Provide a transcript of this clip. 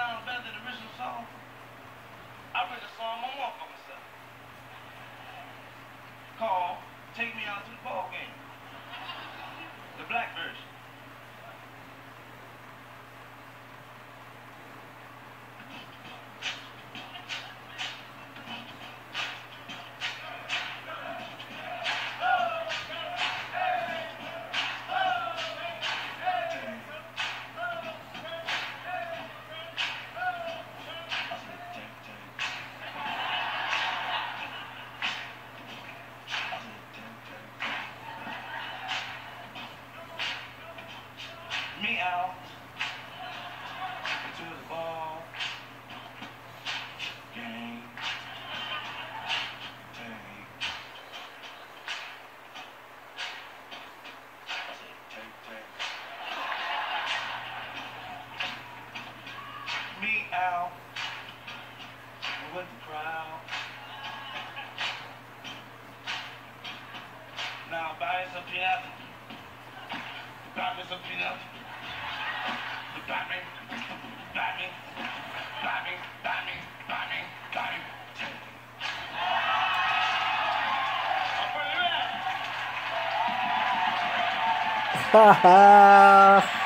sounds better than the original song? I wrote a song on one for myself called Take Me Out to the Ball Game. The black version. Me out into the ball game. Take. I said take. Me out with the crowd. Now buy some peanuts. Buy me some peanuts. Buy me. Haha.